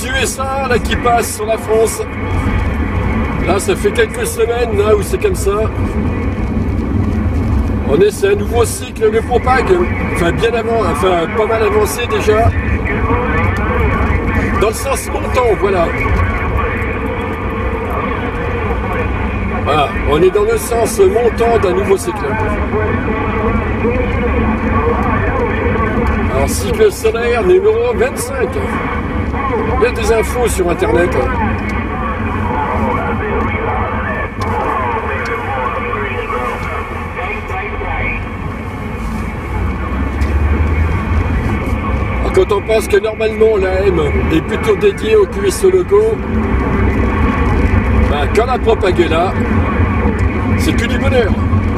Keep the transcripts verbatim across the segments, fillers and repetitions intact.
les U S A là qui passent sur la France. Là, ça fait quelques semaines là où c'est comme ça. On est, c'est un nouveau cycle de propague, enfin bien avant, enfin pas mal avancé déjà. Dans le sens montant, voilà. Voilà, on est dans le sens montant d'un nouveau cycle. Alors, cycle solaire numéro vingt-cinq. Il y a des infos sur internet. Alors, quand on pense que normalement l'A M est plutôt dédiée aux Q S O locaux, ben, quand la propague est là, c'est que du bonheur.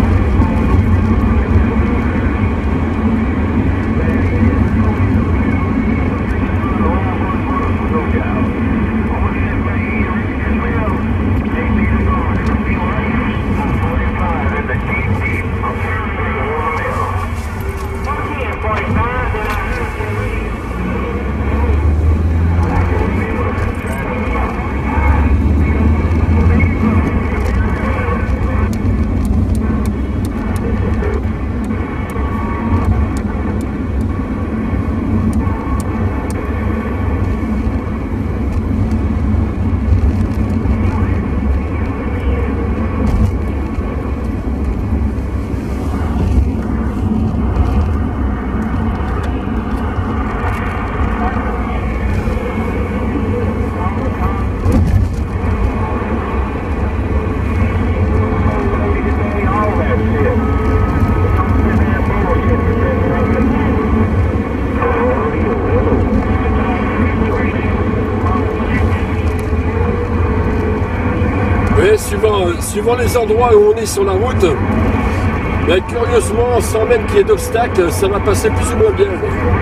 Suivant, suivant les endroits où on est sur la route, mais curieusement, sans même qu'il y ait d'obstacles, ça va passer plus ou moins bien.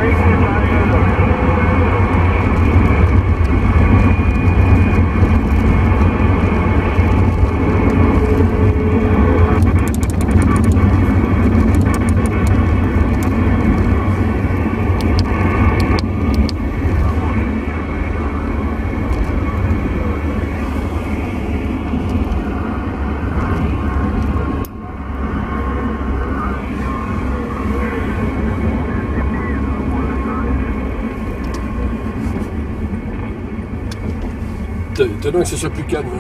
Étonnant que ce soit plus calme.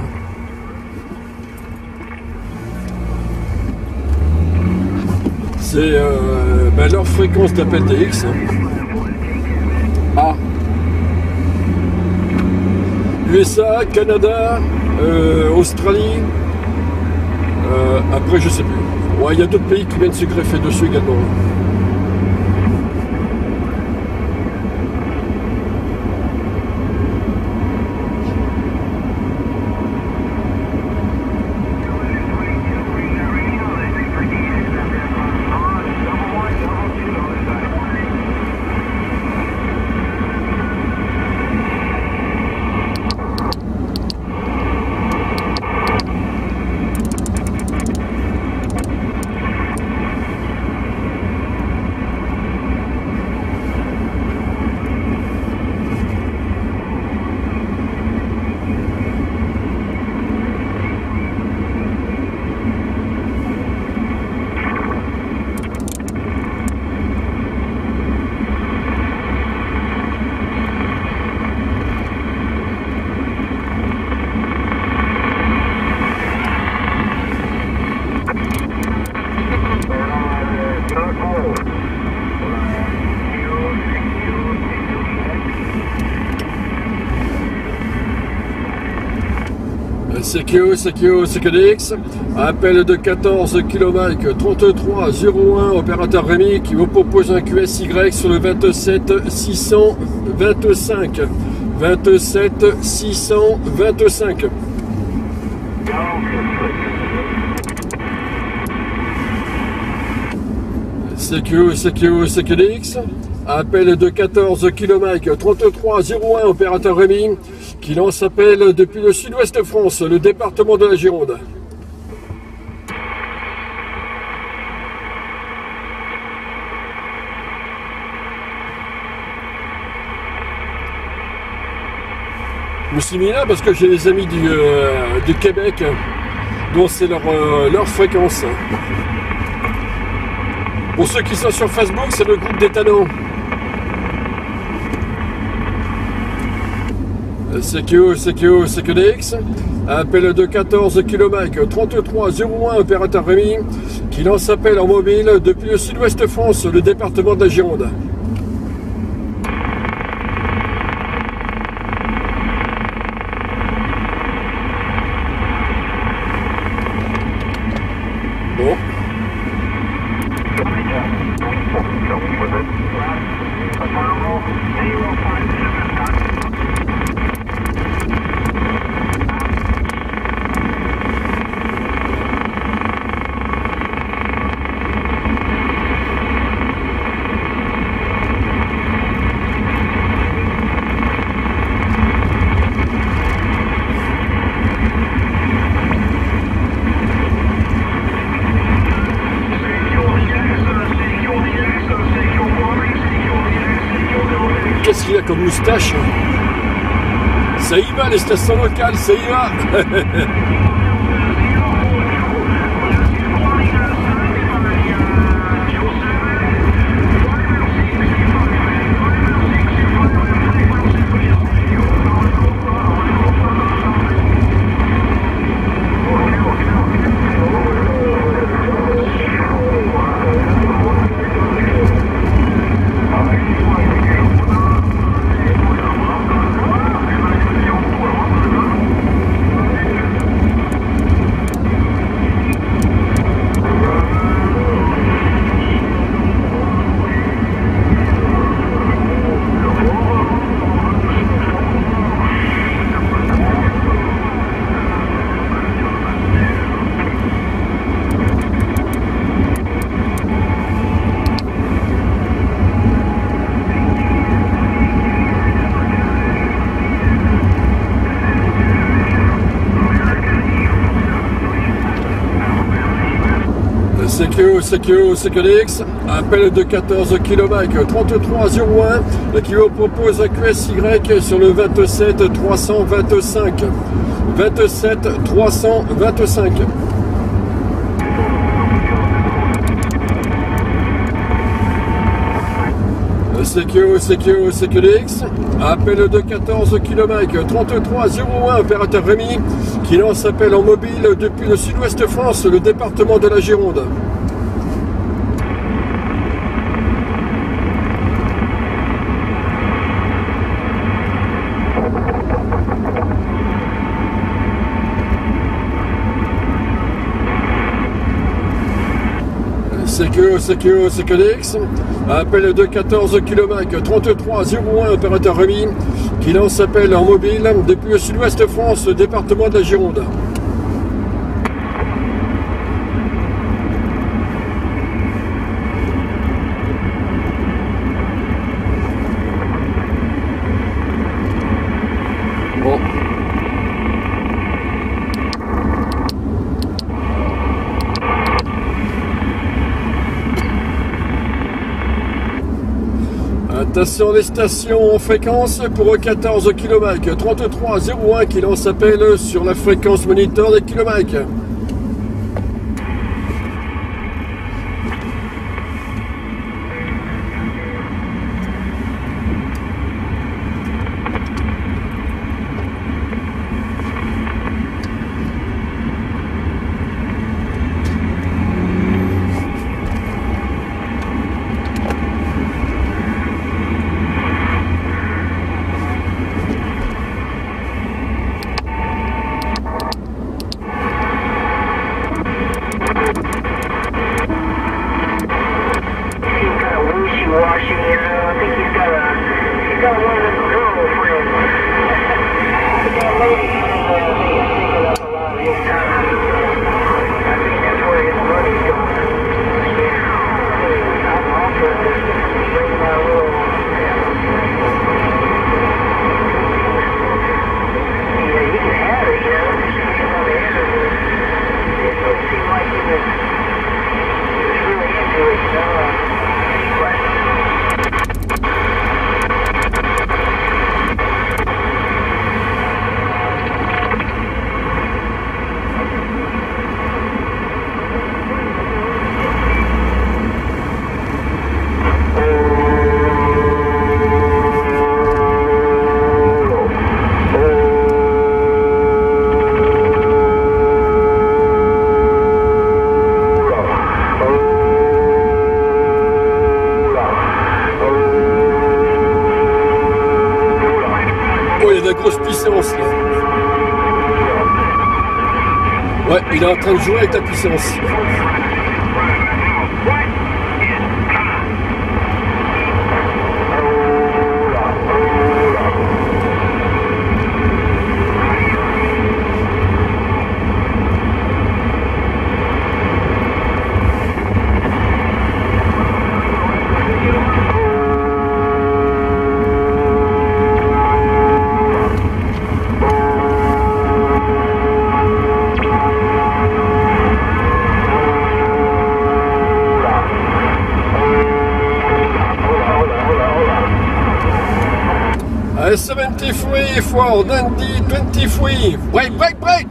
C'est euh, ben leur fréquence d'appel D X. Ah. U S A, Canada, euh, Australie. Euh, après, je sais plus. Ouais, il y a d'autres pays qui viennent se greffer dessus également. C Q O, C Q O, C Q D X, appel de quatorze kilomètres trente-trois zéro un, opérateur Rémi qui vous propose un Q S Y sur le vingt-sept six cent vingt-cinq. vingt-sept six cent vingt-cinq. C Q O, C Q O, C Q D X, appel de quatorze kilomètres trente-trois zéro un, opérateur Rémi qui lance appel depuis le sud-ouest de France, le département de la Gironde. Je me suis mis là parce que j'ai des amis du, euh, du Québec dont c'est leur, euh, leur fréquence. Pour ceux qui sont sur Facebook, c'est le groupe des Talons. C Q O, C Q O, C Q D X, appel de quatorze kilomètres, trente-trois zéro un, opérateur Rémi, qui lance appel en mobile depuis le sud-ouest France, le département de la Gironde. Bon. Qu'est-ce qu'il y a comme moustache? Ça y va, les stations locales, ça y va. C Q O, C Q O, C Q D X, appel de quatorze kilomètres, trente-trois zéro un, qui vous propose un Q S Y sur le vingt-sept trois cent vingt-cinq. vingt-sept trois cent vingt-cinq. C Q O, C Q O, C Q D X, appel de quatorze kilomètres, trente-trois zéro un, opérateur Rémi, qui lance appel en mobile depuis le sud-ouest France, le département de la Gironde. C Q O, C Q O, C Q D X, appel de quatorze kilomètres, trente-trois zéro un, opérateur Rémi, qui lance appel en mobile depuis le sud-ouest France, département de la Gironde. Bon. Attention, les stations en fréquence pour quatorze kilomètres, trente-trois zéro un, qui lance appel sur la fréquence moniteur des kilomètres. puissance là. Ouais, il est en train de jouer avec la puissance. seventy-three for Dundee twenty-three. Break, break, break.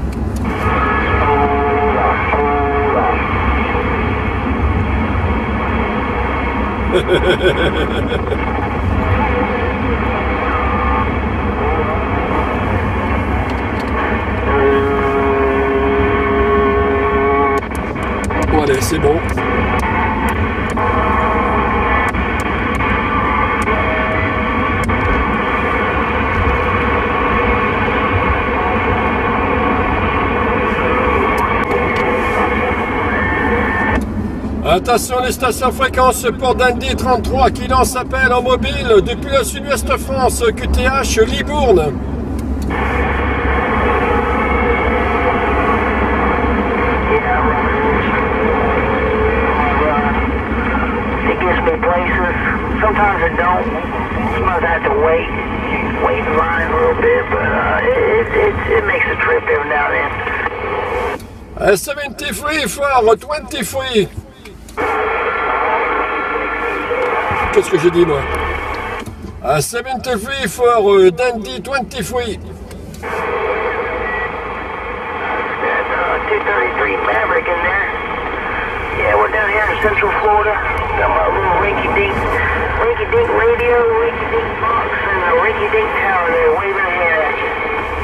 Bon, allez, c'est bon. Attention les stations fréquences pour Dundee trente-trois qui lance appel en mobile depuis le sud-ouest France, Q T H Libourne. seventy-three for twenty-three. Qu'est-ce que j'ai dit moi? À seventy-three for uh, Dundee twenty-three. two thirty-three Maverick in there. Yeah, we're down here in Central Florida. Got my little rinky-dink, rinky-dink radio, rinky-dink box, and a rinky-dink tower there waving a hand at you.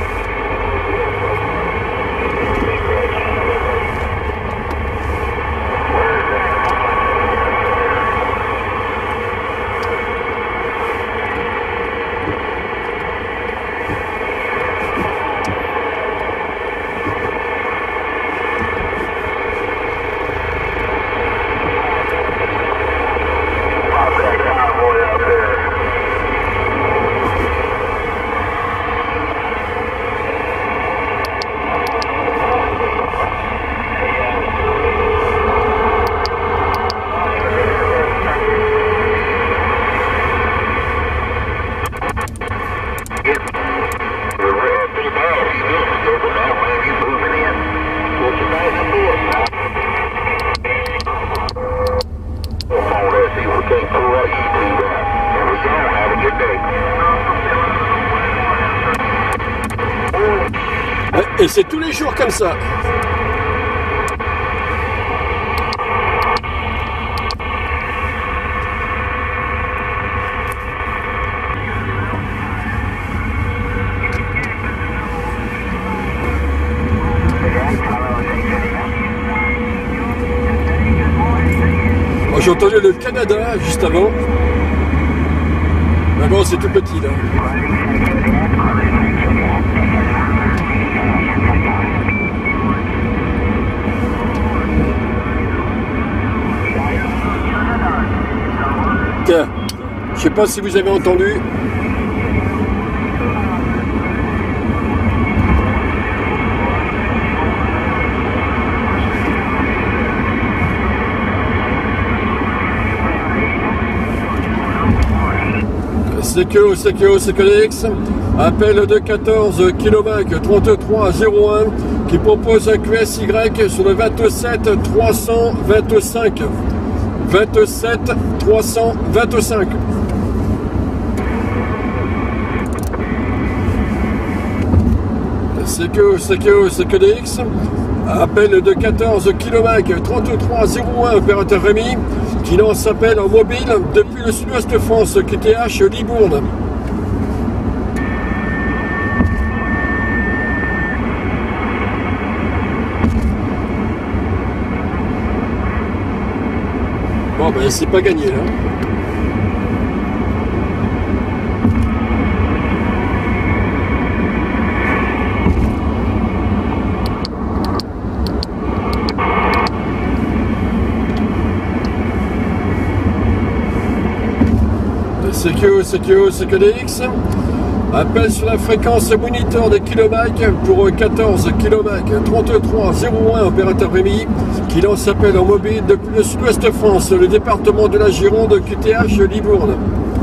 Et c'est tous les jours comme ça. Moi j'ai entendu le Canada juste avant. Mais bon, c'est tout petit là. Tiens, je sais pas si vous avez entendu. Sécurité, sécurité, sécurité, appel de quatorze kilomètres trente-trois zéro un qui propose un Q S Y sur le vingt-sept trois cent vingt-cinq. vingt-sept trois cent vingt-cinq. Sécurité, sécurité, sécurité, appel de quatorze kilomètres trente-trois zéro un, opérateur Rémi, qui lance appel en mobile depuis le sud-ouest de France, Q T H Libourne. Bon ben c'est pas gagné là. Secure, Secure, Securix. Appel sur la fréquence moniteur des kilomètres pour quatorze kilomètres trente-trois zéro un, opérateur Rémi, qui lance appel en mobile depuis le sud-ouest France, le département de la Gironde, Q T H Libourne.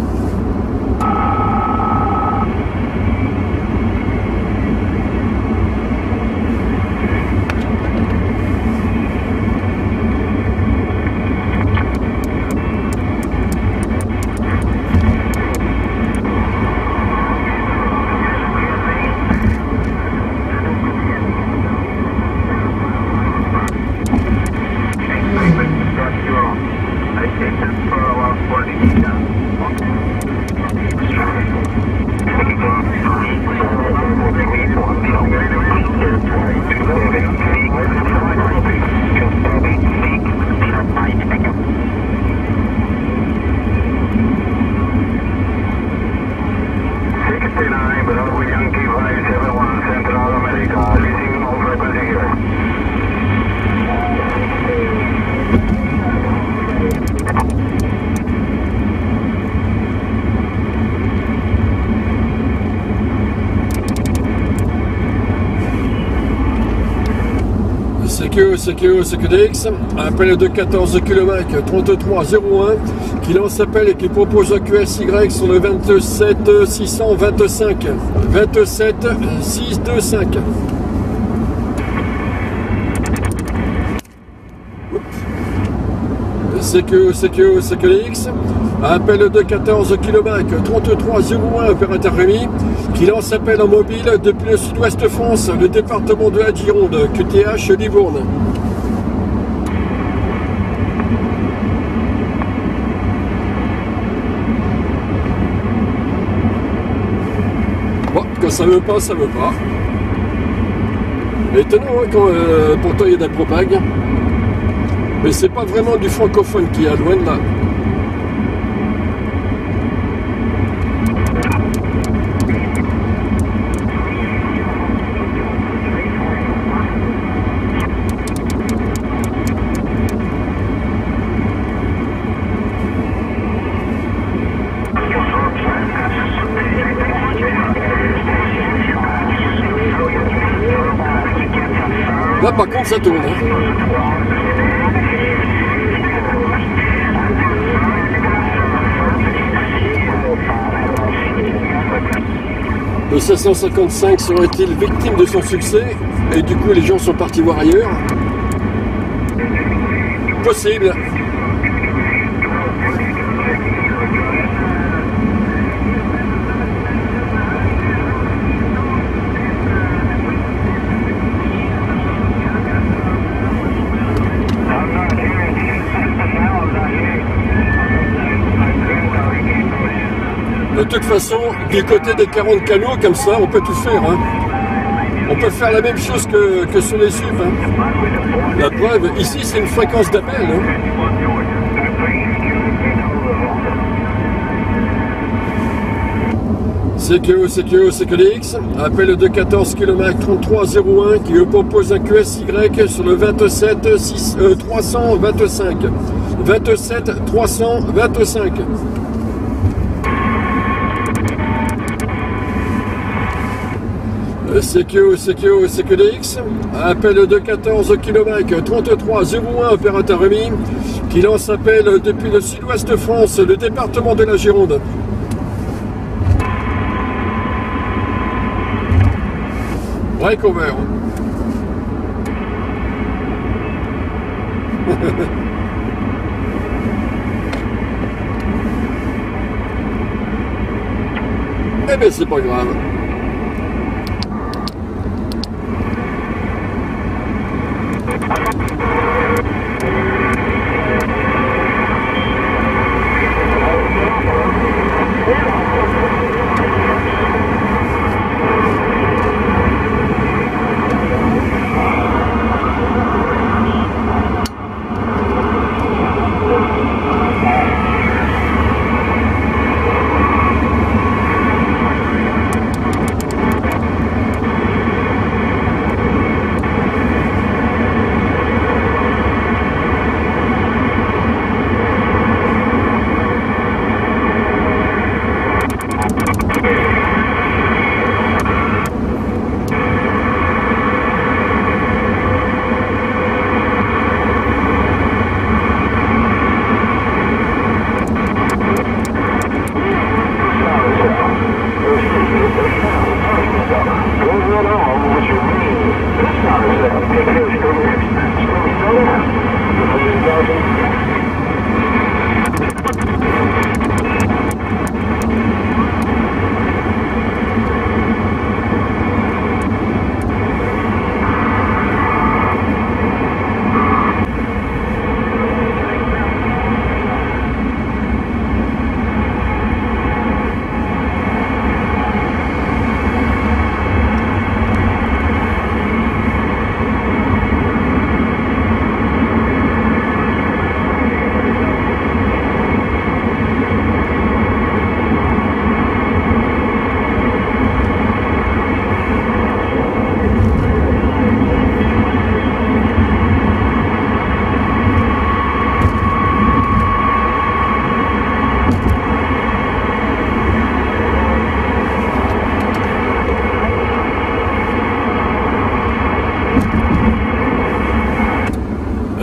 Secure, Secure, Securix, appel de quatorze kilomètres trente-trois zéro un, qui lance appel et qui propose un Q S Y sur le vingt-sept six cent vingt-cinq. vingt-sept six cent vingt-cinq. Secure, Secure, Securix, appel de quatorze kilomètres trente-trois zéro un, opérateur Rémi, qui lance appel en mobile depuis le sud-ouest France, le département de la Gironde, Q T H Libourne. Bon, quand ça veut pas, ça veut pas. Étonnant, hein, quand euh, pourtant il y a des propagues. Mais c'est pas vraiment du francophone qui est loin de là. Là par contre ça tourne. Hein. Le cinq cent cinquante-cinq serait-il victime de son succès et du coup les gens sont partis voir ailleurs? Possible. De toute façon, du côté des quarante canaux, comme ça, on peut tout faire. Hein. On peut faire la même chose que, que sur les S U P. Hein. La preuve, ici, c'est une fréquence d'appel. Hein. Secure, Secure, Securix, appel de quatorze kilomètres trente-trois zéro un, qui propose un Q S Y sur le vingt-sept trois cent vingt-cinq. vingt-sept trois cent vingt-cinq. Secure, Secure, Securix, appel de quatorze kilomètres trente-trois zéro un, opérateur Rémi, qui lance appel depuis le sud-ouest France, le département de la Gironde. Breakover. Eh bien c'est pas grave.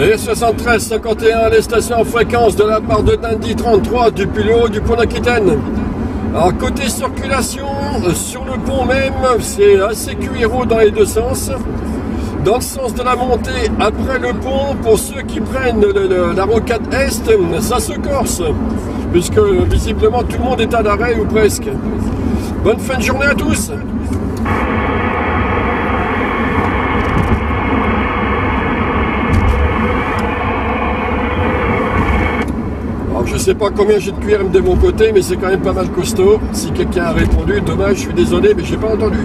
Et soixante-treize cinquante et un, les stations en fréquence de la part de Dundee trente-trois depuis le haut du pont d'Aquitaine. Alors côté circulation, sur le pont même, c'est assez cuiro dans les deux sens. Dans le sens de la montée, après le pont, pour ceux qui prennent le, le, la rocade Est, ça se corse. Puisque visiblement tout le monde est à l'arrêt ou presque. Bonne fin de journée à tous. Alors je sais pas combien j'ai de Q R M de mon côté, mais c'est quand même pas mal costaud. Si quelqu'un a répondu, dommage, je suis désolé, mais j'ai pas entendu.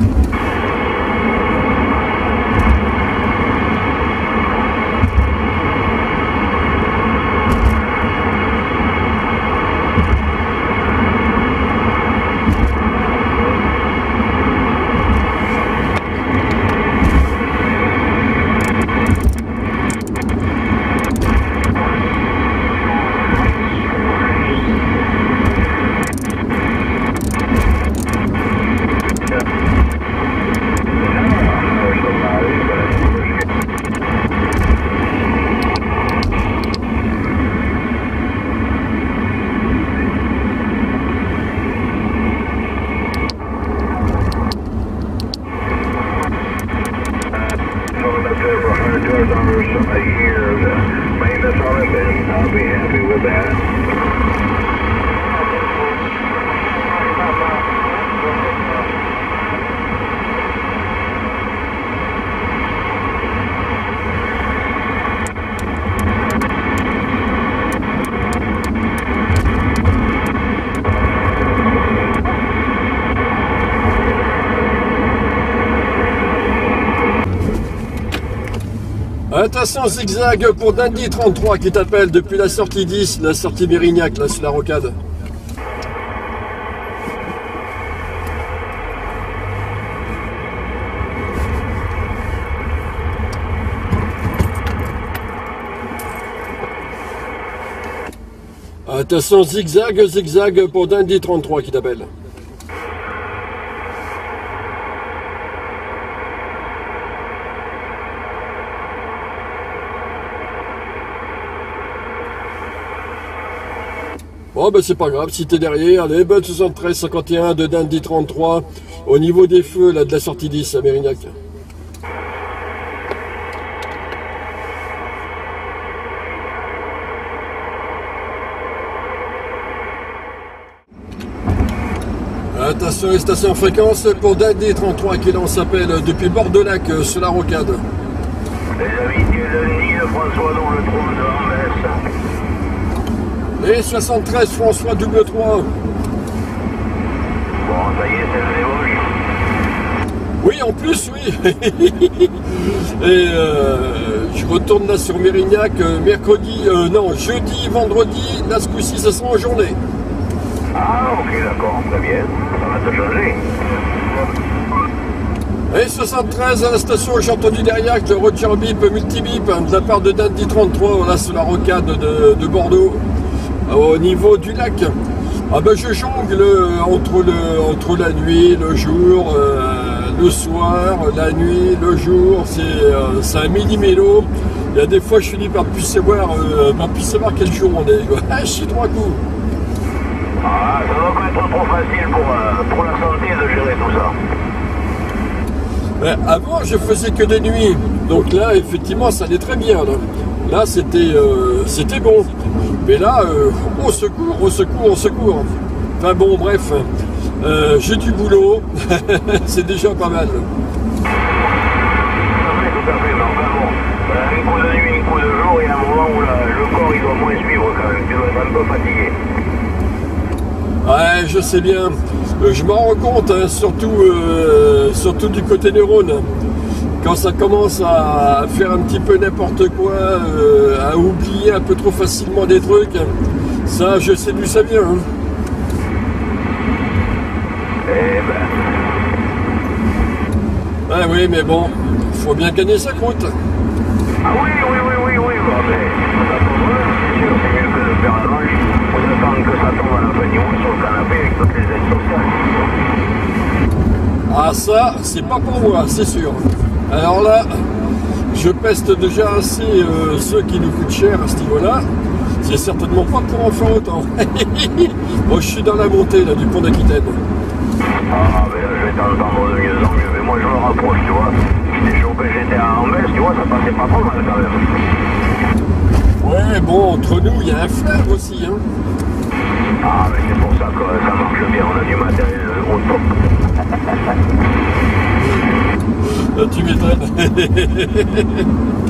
Attention zigzag pour Dundee trente-trois qui t'appelle depuis la sortie dix, la sortie Mérignac, là sur la rocade. Attention zigzag, zigzag pour Dundee trente-trois qui t'appelle. Bon ben c'est pas grave, si t'es derrière, allez, bonne soixante-treize cinquante et un de Dundee trente-trois, au niveau des feux là de la sortie dix à Mérignac. Attention les stations en fréquence pour Dundee trente-trois qui l'on s'appelle depuis Bord-de-Lac sur la rocade. Les amis du Dundee de François dans le trou de Rambès. Et soixante-treize François double trois. Bon, ça y est, c'est le débauche. Oui, en plus, oui. Et euh, je retourne là sur Mérignac, euh, mercredi, euh, non, jeudi, vendredi, là ce coup-ci, ça sera en journée. Ah, ok, d'accord, très bien. Ça va te changer. Et soixante-treize à la station, j'ai entendu derrière que le Roger Bip, multi-bip, hein, de la part de Dundee trente-trois, là sur la rocade de, de Bordeaux. Au niveau du lac, ah ben je jongle entre, le, entre la nuit, le jour, euh, le soir, la nuit, le jour, c'est euh, un mini-mélo. Il y a des fois je finis par plus savoir, euh, par plus savoir quel jour on est. Ah, je suis trois coups. Ah, ça doit pas être trop facile pour, euh, pour la santé de gérer tout ça. Ben, avant je faisais que des nuits, donc là effectivement ça allait très bien. Là, là c'était euh, c'était bon. Mais là, euh, au secours, au secours, au secours. Enfin bon, bref, euh, j'ai du boulot, c'est déjà pas mal. Tout à fait, tout à fait, mais enfin bon, un coup de nuit, un coup de jour, il y a un moment où la, le corps il doit moins suivre quand même, tu dois être un peu fatigué. Ouais, je sais bien, euh, je m'en rends compte, hein, surtout, euh, surtout du côté neurone. Quand ça commence à faire un petit peu n'importe quoi, euh, à oublier un peu trop facilement des trucs, ça, je sais d'où ça vient. Hein. Eh ben... Ah oui, mais bon, il faut bien gagner sa croûte. Ah oui, oui, oui, oui, oui, bon, mais c'est sûr, c'est mieux que de faire la manche, on attend que ça tombe à la fin du mois sur le canapé avec toutes les aides sociales. Ah ça, c'est pas pour moi, c'est sûr. Alors là, je peste déjà assez euh, ceux qui nous coûtent cher à ce niveau-là. C'est certainement pas pour en faire autant. Moi, je suis dans la montée là, du pont d'Aquitaine. Ah, mais là, je vais t'entendre de mieux en mieux. Mais moi, je me rapproche, tu vois. J'étais chopé, j'étais à Ambès, tu vois, ça passait pas trop mal quand même. Ouais, bon, entre nous, il y a un fleuve aussi, hein. Ah, mais c'est pour ça que ça marche bien, on a du matériel au top. Là, tu m'étonnes.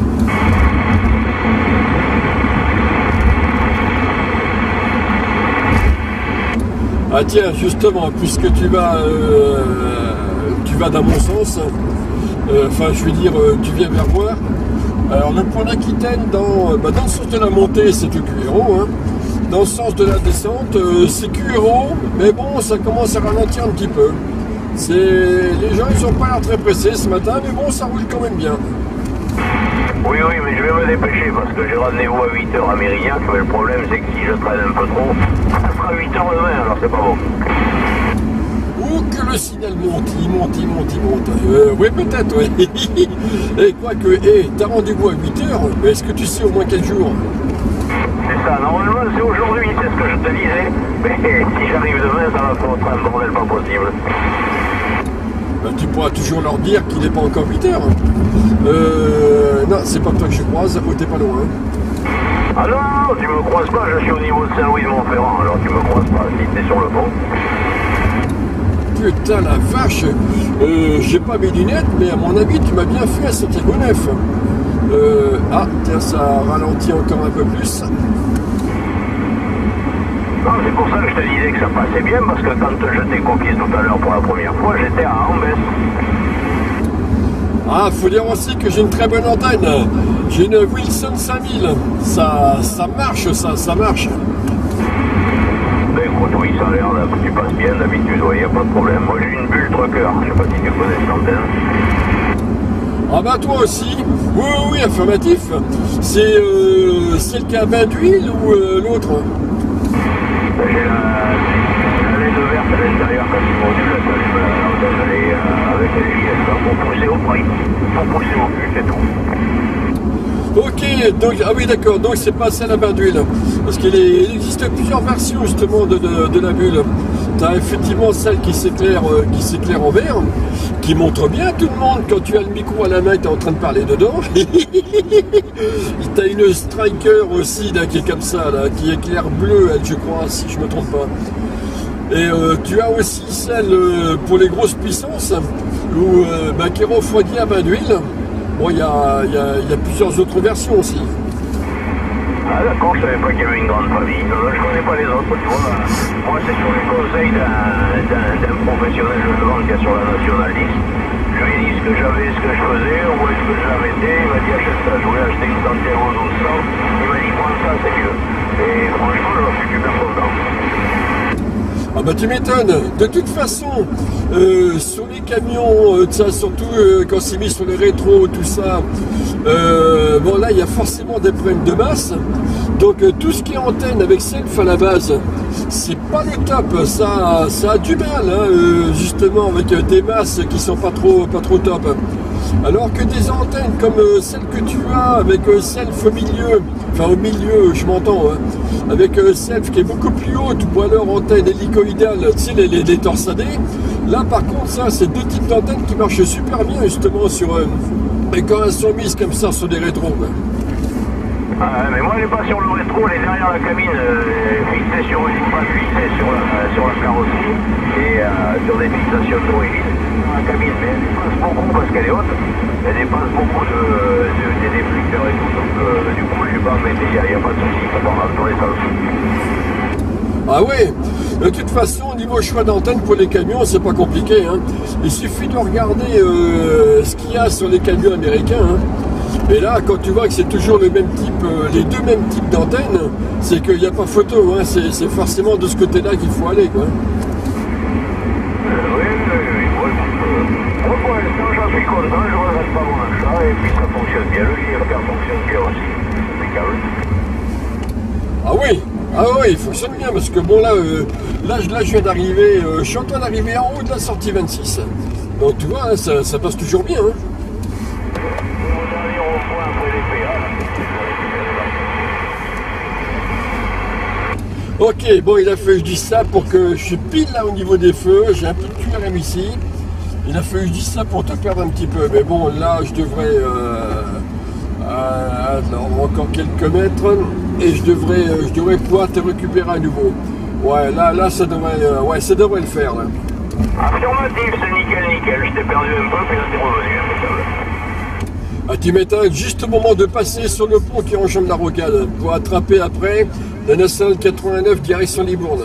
Ah tiens, justement, puisque tu vas, euh, tu vas dans mon sens, euh, enfin je veux dire, euh, tu viens vers moi. Alors le pont d'Aquitaine, dans, bah, dans le sens de la montée, c'est le Q R O, hein. Dans le sens de la descente, euh, c'est Q R O, mais bon, ça commence à ralentir un petit peu. C'est, les gens, ils sont pas l'air très pressés ce matin, mais bon, ça roule quand même bien. Oui, oui, mais je vais me dépêcher parce que j'ai rendez-vous à huit heures à Mérignac, mais le problème c'est que si je traîne un peu trop, ça sera huit heures demain, alors c'est pas bon. Ou que le signal monte, il monte, il monte, il monte. Euh, oui, peut-être, oui. Et quoi que, hé, t'as rendez-vous à huit heures, mais est-ce que tu sais au moins quel jour? C'est ça, normalement c'est aujourd'hui, c'est ce que je te disais, mais si j'arrive demain, ça va faire un bordel pas possible. Ben, tu pourras toujours leur dire qu'il n'est pas encore huit heures. Euh, non, c'est pas toi que je croise, oh, t'es pas loin. Ah non, tu me croises pas, je suis au niveau de Saint-Louis de Montferrand, alors tu me croises pas si t'es sur le pont. Putain la vache, euh, j'ai pas mes lunettes, mais à mon avis tu m'as bien fait à Santiago-Neuf. Euh, ah, tiens, ça ralentit encore un peu plus. Non, c'est pour ça que je te disais que ça passait bien, parce que quand je t'ai copié tout à l'heure pour la première fois, j'étais à Ambès. Ah, faut dire aussi que j'ai une très bonne antenne. J'ai une Wilson cinq mille. Ça, ça marche, ça, ça marche. Ben écoute, oui, ça a l'air là, que tu passes bien, d'habitude, il n'y a pas de problème. Moi, j'ai une bulle trucker, je sais pas si tu connais cette antenne. Ah bah toi aussi. Oui, oui, oui, affirmatif. C'est euh, celle qui a bain d'huile ou euh, l'autre? J'ai la laine verte à l'intérieur quand tu modules la salle, elle est avec les J S pour pousser au prix, pour pousser au cul, c'est tout. Ok, donc, ah oui d'accord, donc c'est pas celle à bain d'huile. Parce qu'il il existe plusieurs versions justement de, de, de la bulle. Tu as effectivement celle qui s'éclaire euh, qui s'éclaire en vert, qui montre bien tout le monde quand tu as le micro à la main et tu es en train de parler dedans. Tu as une striker aussi là, qui est comme ça, là, qui éclaire bleu, elle, je crois, si je me trompe pas. Et euh, tu as aussi celle euh, pour les grosses puissances, où, euh, bah, qui est refroidie à bain d'huile. Bon, il y a, y, a, y a plusieurs autres versions aussi. Ah d'accord, je savais pas qu'il y avait une grande famille. Non, non, je connais pas les autres, tu vois. Moi, c'est sur les conseils d'un professionnel de vente qui est sur la National dix. Je lui ai dit ce que j'avais, ce que je faisais, où est-ce que je la mettais. Il m'a dit achète ça. Je voulais acheter une Santiago douze cents. Il m'a dit prends ça, c'est mieux. Et franchement, je suis super content. Ah bah tu m'étonnes. De toute façon, euh, sur les camions, euh, ça, surtout euh, quand c'est mis sur les rétros, tout ça, euh, bon là il y a forcément des problèmes de masse. Donc euh, tout ce qui est antenne avec self à la base, c'est pas le top. Ça, ça a du mal, hein, euh, justement avec euh, des masses qui sont pas trop, pas trop top. Alors que des antennes comme euh, celle que tu as avec euh, self au milieu, enfin au milieu, je m'entends, hein, avec euh, self qui est beaucoup plus haute, ou alors antenne hélicoïdale, tu sais, les, les, les torsadés. Là par contre, ça, c'est deux types d'antennes qui marchent super bien justement sur. Euh, et quand elles sont mises comme ça sur des rétros. Quoi. Ah, mais moi, elle n'est pas sur le rétro, elle est derrière la cabine, euh, fixée sur une pas fixée sur la, sur la carrosserie et euh, sur des fixations d'origine. La cabine, mais elle dépasse beaucoup parce qu'elle est haute. Elle dépasse beaucoup de, de, des déflecteurs et tout. Donc, euh, du coup, je suis pas embêté, il n'y a, a pas de souci, il faut pas mal dans les sens. Ah ouais, de toute façon, au niveau choix d'antenne pour les camions, c'est pas compliqué. Hein. Il suffit de regarder euh, ce qu'il y a sur les camions américains. Hein. Et là, quand tu vois que c'est toujours le même type, euh, les deux mêmes types d'antennes, c'est qu'il n'y a pas photo. Hein. C'est forcément de ce côté-là qu'il faut aller. Quoi. Euh, oui, oui, oui. Moi, euh, pour l'instant, j'en suis content, je ne regrette pas mon achat et puis ça fonctionne bien. Le J R K fonctionne bien aussi. Impeccable. Ah oui. Ah oui, il fonctionne bien parce que bon là, euh, là, là je viens d'arriver, euh, je suis en train d'arriver en haut de la sortie vingt-six. Donc tu vois, ça, ça passe toujours bien. Hein. Au dernier rond-point après les P A, là. Ok, bon, il a fait, je dis ça pour que je suis pile là au niveau des feux. J'ai un peu de Q R M ici. Il a fait, je dis ça pour te perdre un petit peu. Mais bon, là, je devrais... Euh, euh, encore quelques mètres. Et je devrais, je devrais pouvoir te récupérer à nouveau. Ouais, là, là ça, devrait, euh, ouais, ça devrait le faire. Là. Affirmatif, c'est nickel, nickel. Je t'ai perdu un peu, puis là, t'es revenu, impeccable. Ah, tu m'étonnes, juste au moment de passer sur le pont qui enjambe la rocade pour attraper après la nationale quatre-vingt-neuf direction Libourne.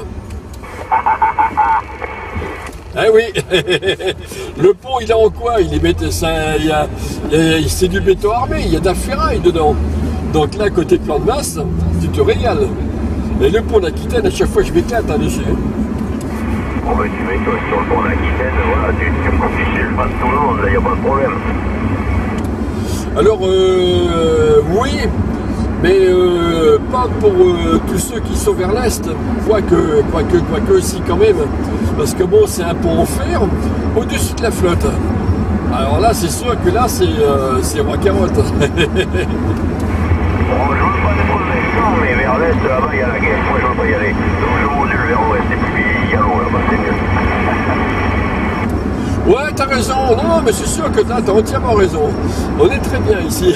Ah oui, le pont il est en quoi? Il est mété, ça, il y a, il c'est du béton armé, il y a de la ferraille dedans. Donc là, côté plan de masse, tu te régales. Et le pont d'Aquitaine, à chaque fois je m'éclate hein, dessus. Oh ben tu m'étonnes, sur le pont d'Aquitaine, voilà, tu, tu me confies chez le passe tout le monde, là, il n'y a pas de problème. Alors, euh, oui, mais euh, pas pour euh, tous ceux qui sont vers l'Est, quoique, quoique, quoique aussi quand même, parce que bon, c'est un pont en fer au-dessus de la flotte. Alors là, c'est sûr que là, c'est euh, roi carotte. Bon, je veux pas être méchant, mais vers l'Est, là-bas, il y a la guerre, moi je veux pas y aller. Donc je module vers l'Ouest, et puis il y a l'eau là-bas, c'est mieux. Ouais, t'as raison. Non, mais c'est sûr que t'as entièrement raison. On est très bien ici.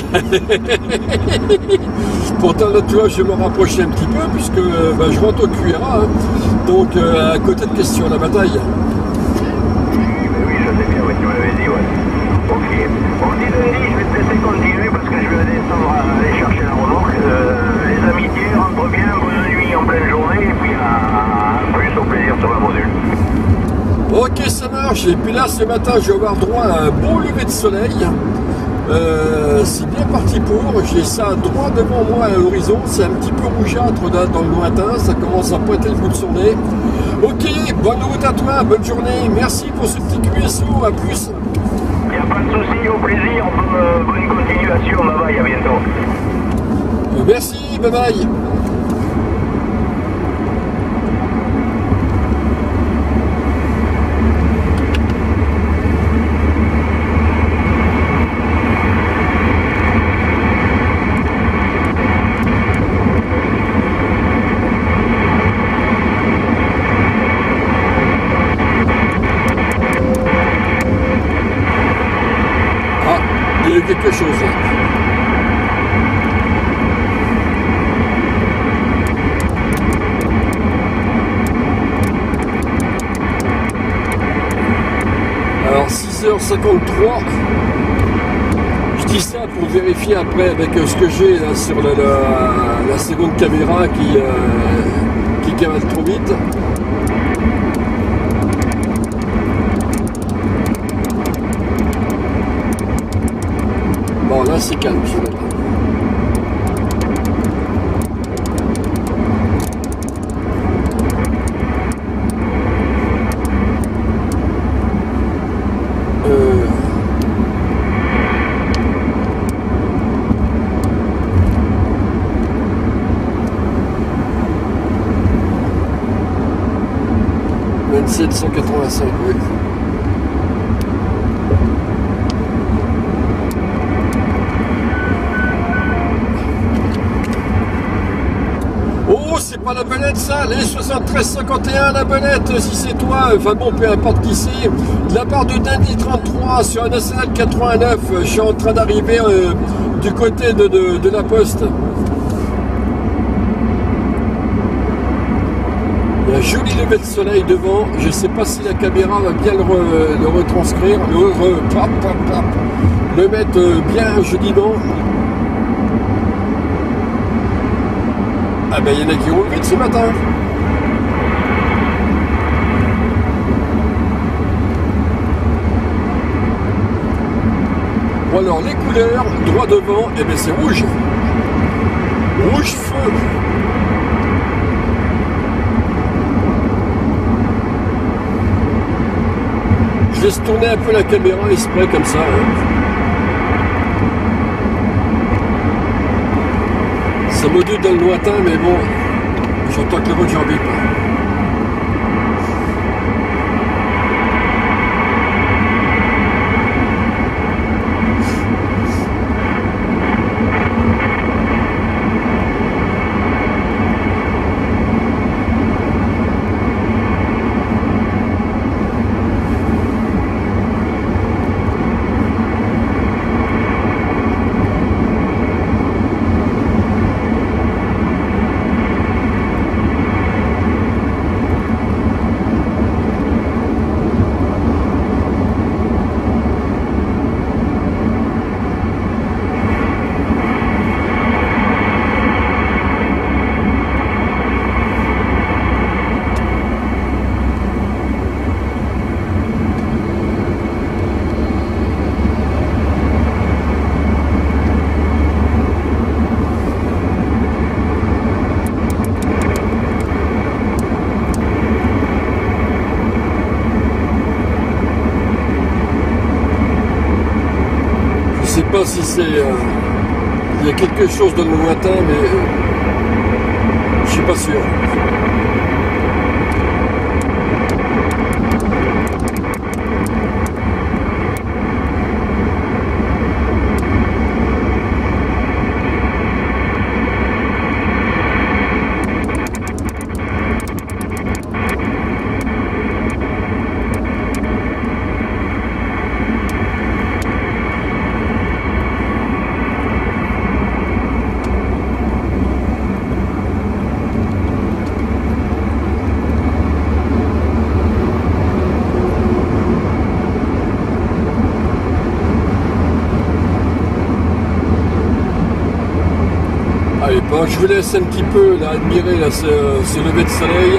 Pourtant, là, tu vois, je vais me rapprocher un petit peu puisque ben, je rentre au Q R A. Hein. Donc, euh, à côté de question, la bataille. Oui, mais oui, je sais bien, ouais, tu m'avais dit, ouais. Ok. Bon, dis Dundee, je vais te laisser continuer parce que je vais descendre à aller chercher la remorque. Euh, les amitiés, rentre bien, bonne nuit en pleine journée, et puis à, à plus au plaisir sur la module. Ok, ça marche. Et puis là, ce matin, je vais avoir droit à un bon lever de soleil. Euh, c'est bien parti pour. J'ai ça droit devant moi à l'horizon. C'est un petit peu rougeâtre là, dans le lointain. Ça commence à pointer le bout de son nez. Ok, bonne route à toi, bonne journée. Merci pour ce petit Q S O. À plus. Il n'y a pas de souci, au plaisir. Bonne, bonne continuation. Bye bye, à bientôt. Merci, bye bye. Quelque chose. Alors six heures cinquante-trois. Je dis ça pour vérifier après avec ce que j'ai là sur la, la, la seconde caméra qui, euh, qui cavale trop vite. Bon, là, c'est calme, finalement. Euh... vingt-sept cent quatre-vingt-cinq, oui. C'est pas la belette ça, les soixante-treize cinquante et un la belette, si c'est toi, enfin bon, peu importe qui c'est, de la part de Dundee trente-trois sur la nationale quatre-vingt-neuf, je suis en train d'arriver euh, du côté de, de, de la poste. Il y a un joli lever de soleil devant, je sais pas si la caméra va bien le, re, le retranscrire, le, re, pop, pop, pop, le mettre bien joliment. Ah ben il y en a qui roulent vite ce matin. Bon alors les couleurs, droit devant, et eh ben c'est rouge. Rouge feu. Je laisse tourner un peu la caméra exprès comme ça. Hein. Ça module dans le lointain, mais bon, j'entends que la voiture bip. pas si c'est... Euh, il y a quelque chose dans le lointain, mais euh, je suis pas sûr. Allez, bon, je vous laisse un petit peu là, admirer là, ce, ce lever de soleil.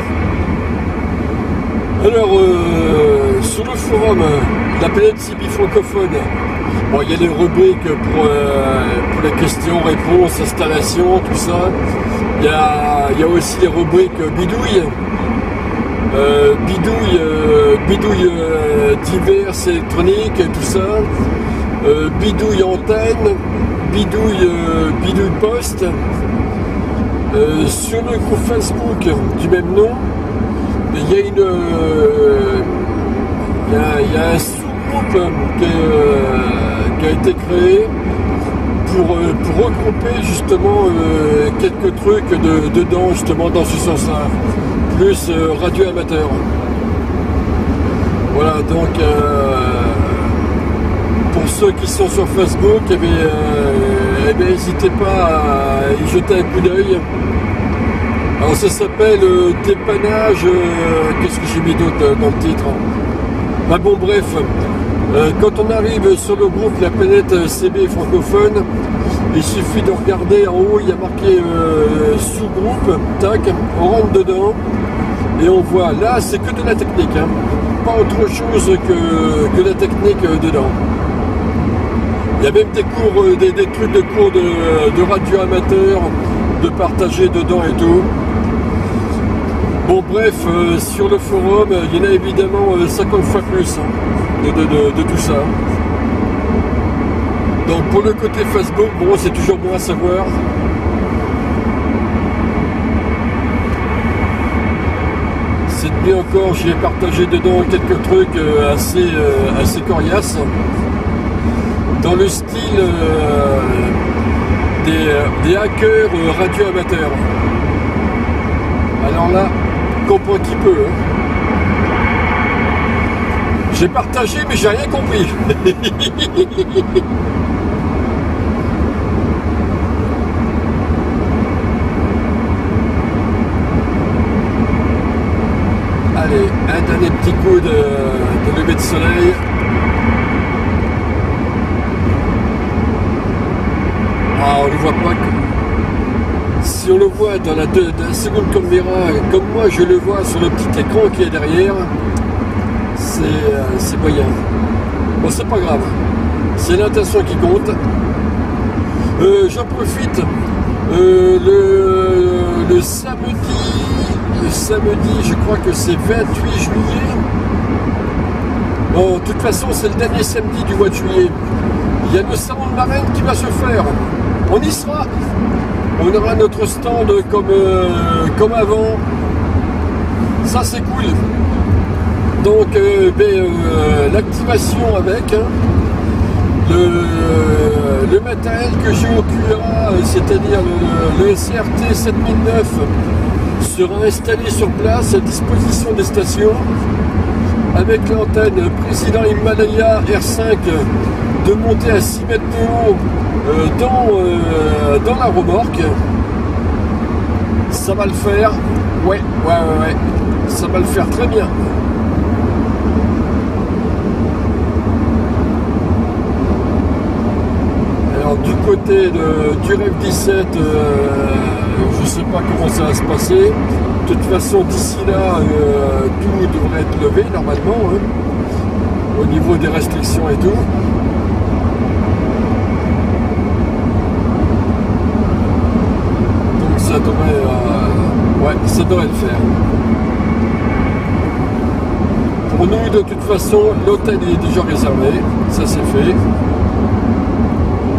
Alors, euh, sur le forum, la planète C B francophone, bon, il y a les rubriques pour, euh, pour les questions, réponses, installations, tout ça. Il y a, il y a aussi les rubriques bidouilles, euh, bidouilles, euh, bidouilles euh, diverses, électroniques, tout ça. Euh, bidouille antenne, bidouille, euh, bidouille poste. Euh, sur le groupe Facebook du même nom, il y a une, euh, il, y a, il y a un sous-groupe qui, euh, qui a été créé pour, euh, pour regrouper justement euh, quelques trucs de, dedans, justement dans ce sens-là, plus euh, radio amateur. Voilà, donc euh, pour ceux qui sont sur Facebook, eh bien, euh, eh bien, n'hésitez pas à y jeter un coup d'œil. Alors ça s'appelle euh, dépannage, euh, qu'est-ce que j'ai mis d'autre euh, dans le titre? Bah bon bref, euh, quand on arrive sur le groupe La Planète C B francophone, il suffit de regarder en haut, il y a marqué euh, sous-groupe, tac, on rentre dedans et on voit, là c'est que de la technique, hein, pas autre chose que, que la technique euh, dedans. Il y a même des cours, euh, des, des trucs de cours de, de radio amateur, de partager dedans et tout. Bon bref, euh, sur le forum, il y en a évidemment euh, cinquante fois plus hein, de, de, de, de tout ça. Donc pour le côté Facebook, bon c'est toujours bon à savoir. Cette nuit encore, j'ai partagé dedans quelques trucs euh, assez, euh, assez coriaces. Dans le style euh, des, des hackers euh, radio amateurs. Alors là, comprends qui peut. Hein. J'ai partagé mais j'ai rien compris. Allez, un dernier petit coup de, de lever de soleil. Ah, on ne voit pas que... Si on le voit dans la, deux, dans la seconde caméra, comme moi je le vois sur le petit écran qui est derrière, c'est euh, moyen. Bon, c'est pas grave. C'est l'intention qui compte. Euh, J'en profite. Euh, le, le samedi, le samedi, je crois que c'est vingt-huit juillet. Bon, de toute façon, c'est le dernier samedi du mois de juillet. Il y a le salon de Marraine qui va se faire. On y sera. On aura notre stand comme, euh, comme avant. Ça c'est cool. Donc euh, ben, euh, l'activation avec hein, le, le matériel que j'ai au Q A, c'est-à-dire le, le S R T sept mille neuf sera installé sur place à disposition des stations avec l'antenne président Himalaya R cinq de monter à six mètres de haut euh, dans, euh, dans la remorque. Ça va le faire. Ouais, ouais, ouais, ouais. Ça va le faire très bien. Alors du côté de, du Rêve dix-sept, euh, je sais pas comment ça va se passer. De toute façon, d'ici là, euh, tout devrait être levé normalement, hein, au niveau des restrictions et tout. Donc ça devrait, euh, ouais, ça devrait le faire. Pour nous, de toute façon, l'hôtel est déjà réservé, ça c'est fait.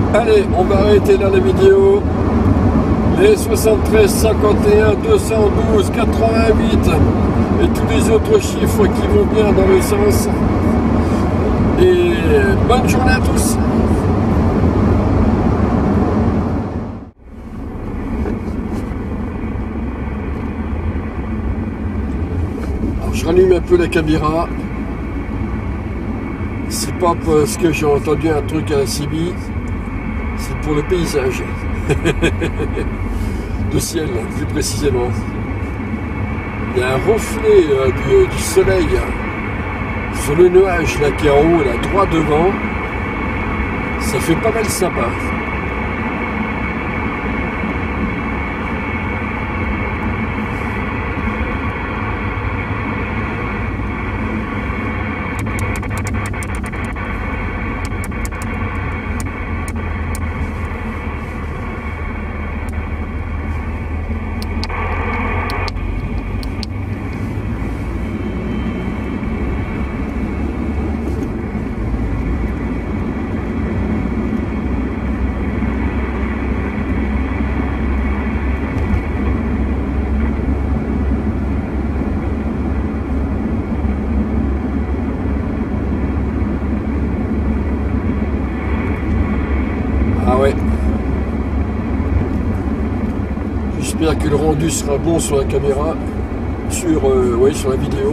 Allez, on va arrêter là la vidéo. Les soixante-treize, cinquante et un, deux cent douze, quatre-vingt-huit et tous les autres chiffres qui vont bien dans le sens. Et bonne journée à tous. Alors, je rallume un peu la caméra. C'est pas parce que j'ai entendu un truc à la C B, c'est pour le paysage. Le ciel, plus précisément. Il y a un reflet euh, du, du soleil sur le nuage là qui est en haut, là, droit devant. Ça fait pas mal sympa. Ah ouais. J'espère que le rendu sera bon sur la caméra, sur, euh, ouais, sur la vidéo.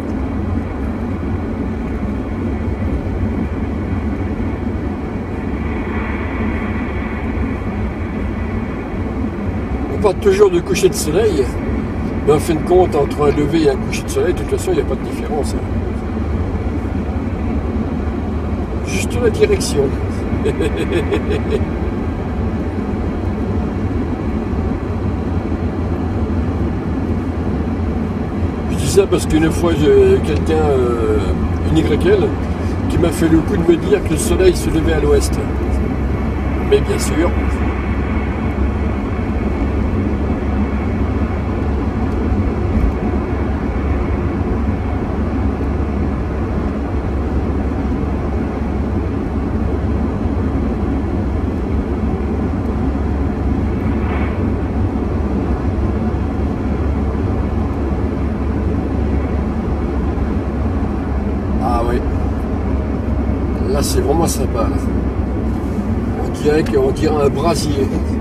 On parle toujours de coucher de soleil, mais en fin de compte, entre un lever et un coucher de soleil, de toute façon, il n'y a pas de différence. Hein. Juste la direction. Je dis ça parce qu'une fois j'ai quelqu'un, euh, une Y L, qui m'a fait le coup de me dire que le soleil se levait à l'ouest. Mais bien sûr. Là, c'est vraiment sympa. Là. On dirait qu'on dirait un brasier.